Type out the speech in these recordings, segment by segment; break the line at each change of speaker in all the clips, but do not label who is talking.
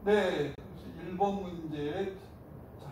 네, 1번 문제. 자,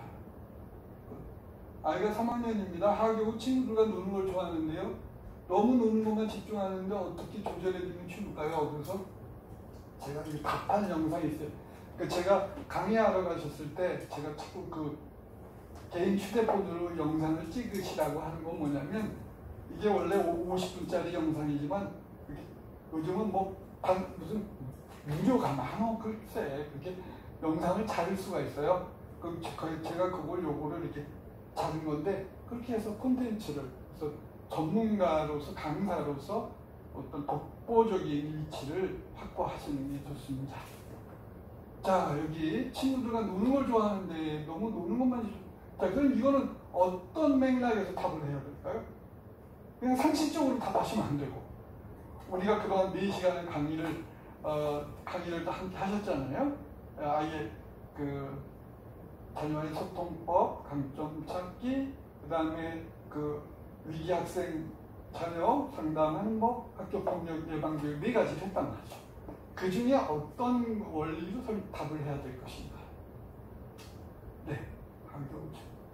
아이가 3학년입니다. 하교 후 친구들과 노는 걸 좋아하는데요. 너무 노는 것만 집중하는데 어떻게 조절해주면 좋을까요? 그래서 제가 이렇게 답하는 영상이 있어요. 그러니까 제가 강의하러 가셨을 때 제가 자꾸 그 개인 휴대폰으로 영상을 찍으시라고 하는 건 뭐냐면, 이게 원래 50분짜리 영상이지만 요즘은 뭐 무슨 무료가 많어. 글쎄 그게 영상을 자를 수가 있어요. 그럼 제가 요거를 이렇게 자른 건데, 그렇게 해서 콘텐츠를, 그래서 전문가로서 강사로서 어떤 독보적인 위치를 확보하시는 게 좋습니다. 자, 여기 친구들과 노는 걸 좋아하는데 너무 노는 것만. 자, 그럼 이거는 어떤 맥락에서 답을 해야 될까요? 그냥 상식적으로 답하시면 안 되고, 우리가 그동안 4시간의 강의를 또 함께 하셨잖아요. 아예 그 자녀의 소통법, 강점 찾기, 그 다음에 그 위기 학생 자녀 상담하는 법, 학교 폭력 예방 교육 4가지를 했단 말이죠. 그 중에 어떤 원리로 답을 해야 될 것인가? 네, 강점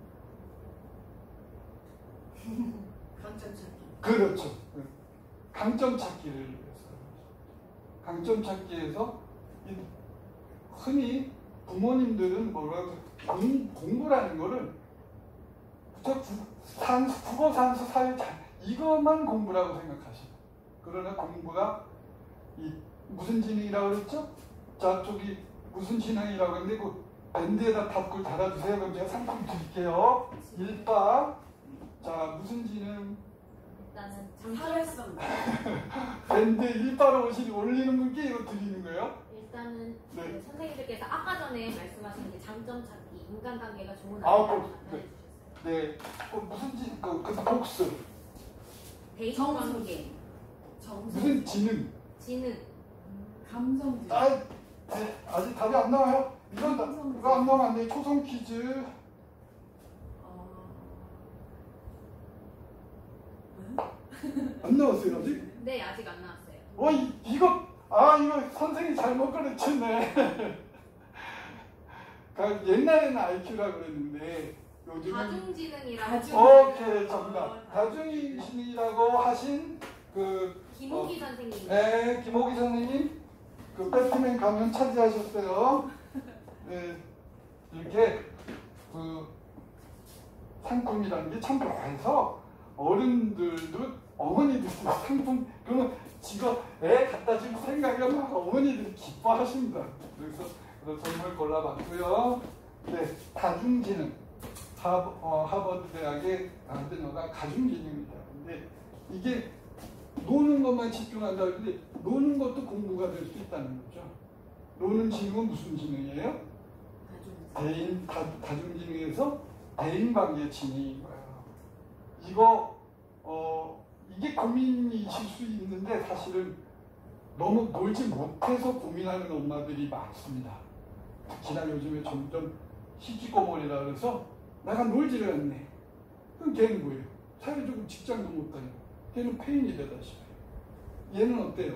찾기.
그렇죠. 강점 찾기를 위해서. 강점 찾기에서 흔히 부모님들은 공부라는 거를 국어, 산수, 사회, 이것만 공부라고 생각하시고, 그러나 공부가 무슨 지능이라고 그랬죠? 자, 저기 무슨 지능이라고 했는데 그 밴드에다 답글 달아주세요. 그럼 제가 상품 드릴게요. 1박. 자, 무슨 지능?
일단은 사회성.
밴드 1박을 올리는 분께 이거 드리는 거예요?
일단은
네.
그 선생님들께서 아까 전에 말씀하신 게 장점 찾기, 인간관계가 좋은
아이라고 네. 무슨 그 복수.
대인관계.
무슨 지능?
지능.
감성.
아직 답이 안 나와요. 이거 안 나오면 안 돼. 초성 퀴즈. 안 나왔어요 아직?
네, 아직 안 나왔어요.
이거 선생님이 잘못 가르쳤네. 옛날에는 IQ라고 그랬는데 요즘은
다중지능이라고.
오케이, 정답. 다중지능이라고 하신
김호기 선생님.
네, 김호기 선생님 그 배트맨 가면 차지하셨어요. 네, 이렇게 그 상품이라는 게 참 좋아해서 어른들도 어머니들도 상품 그러면 지금 애 갖다 줄 생각이 막 어머니들이 기뻐하십니다. 그래서 선물 골라봤고요. 네, 다중지능. 하버드 대학의 가르디너가 가중지능이다. 근데 이게 노는 것만 집중한다 그러는데 노는 것도 공부가 될 수 있다는 거죠. 노는 지능은 무슨 지능이에요? 다중지능에서 대인관계 지능인 거예요. 이게 고민이실 수 있는데 사실은 너무 놀지 못해서 고민하는 엄마들이 많습니다. 특히나 요즘에 점점 희귀고몰이라 그래서 내가 놀지를 않네. 그럼 걔는 뭐예요? 사회적으로 직장도 못 다니고 걔는 폐인이 되다시피. 얘는 어때요?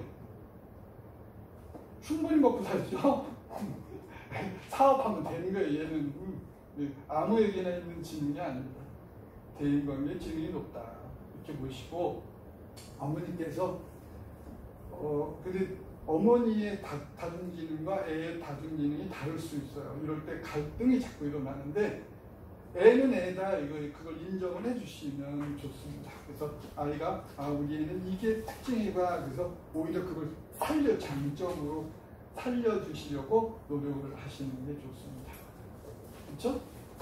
충분히 먹고 살죠? 사업하면 되는 거예요. 얘는 아무에게나 있는 지능이 아닙니다. 대인관계 지능이 높다. 이렇게 보시고 어머니께서 근데 어머니의 다중지능과 애의 다중지능이 다를 수 있어요. 이럴 때 갈등이 자꾸 일어나는데 애는 애다 그걸 인정을 해주시면 좋습니다. 그래서 아이가 우리 애는 이게 특징이다. 그래서 오히려 그걸 장점으로 살려주시려고 노력을 하시는 게 좋습니다. 그렇죠?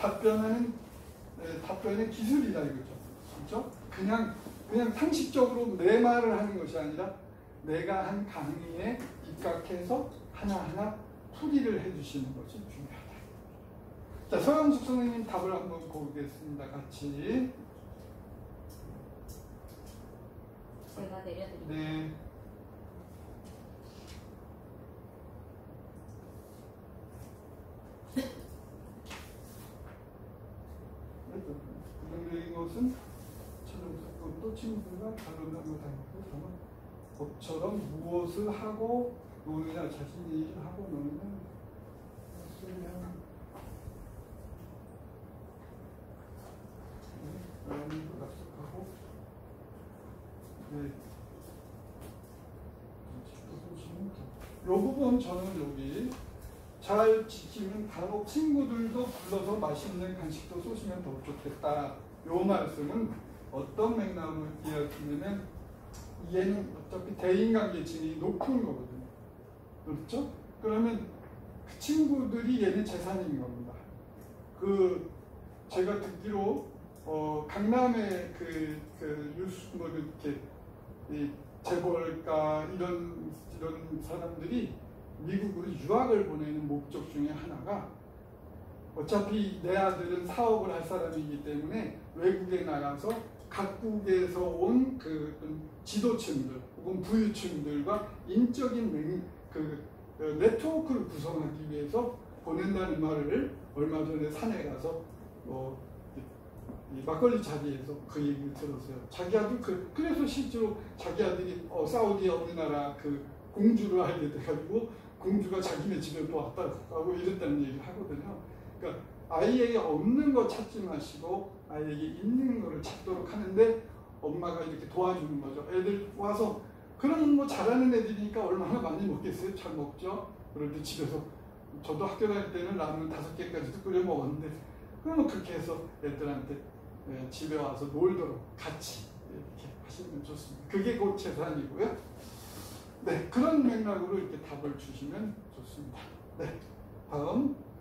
답변은 기술이다 이거죠. 그렇죠? 그냥 상식적으로 내 말을 하는 것이 아니라 내가 한 강의에 입각해서 하나하나 풀이를 해주시는 것이 중요하다. 자, 서영숙 선생님 답을 한번 보겠습니다. 같이.
제가 내려드릴게요.
네. 부정적인 것은 또 친구들과 다른 단어 다니고 법처럼 무엇을 하고 노느냐 자신의 일을 하고 노느냐 네. 이 부분 저는 여기 잘 지키면 간혹 친구들도 불러서 맛있는 간식도 쏘시면 더 좋겠다. 요 말씀은 어떤 맥락을 이해하시냐면 얘는 어차피 대인관계층이 높은 거거든요. 그렇죠? 그러면 그 친구들이 얘는 재산인 겁니다. 제가 듣기로 강남의 뉴스 뭐 이렇게 재벌가 이런 사람들이 미국으로 유학을 보내는 목적 중에 하나가 어차피 내 아들은 사업을 할 사람이기 때문에 외국에 나가서 각국에서 온 지도층들 혹은 부유층들과 인적인 네트워크를 구성하기 위해서 보낸다는 말을 얼마 전에 산에 가서 이 막걸리 자리에서 그 얘기를 들었어요. 자기 아들 그래서 실제로 자기 아들이 사우디 어느 나라 공주를 하게 돼가지고 공주가 자기네 집에 또 왔다 하고 이랬다는 얘기를 하거든요. 그러니까 아이에게 없는 거 찾지 마시고 아이에게 있는 거를 찾도록 하는데 엄마가 이렇게 도와주는 거죠. 애들 와서 그런 거 잘하는 애들이니까 얼마나 많이 먹겠어요? 잘 먹죠. 그럴 때 집에서 저도 학교 다닐 때는 라면 5개까지도 끓여 먹었는데 그러면 그렇게 해서 애들한테 집에 와서 놀도록 같이 이렇게 하시면 좋습니다. 그게 곧 재산이고요. 네, 그런 맥락으로 이렇게 답을 주시면 좋습니다. 네, 다음.